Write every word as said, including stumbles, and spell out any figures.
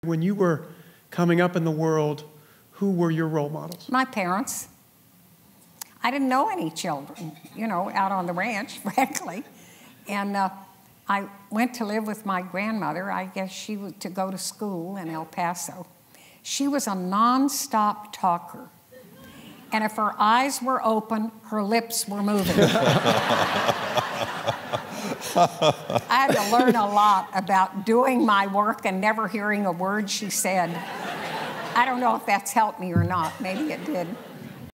When you were coming up in the world, who were your role models? My parents. I didn't know any children, you know, out on the ranch, frankly. And uh, I went to live with my grandmother. I guess she was to go to school in El Paso. She was a nonstop talker. And if her eyes were open, her lips were moving. I had to learn a lot about doing my work and never hearing a word she said. I don't know if that's helped me or not. Maybe it did.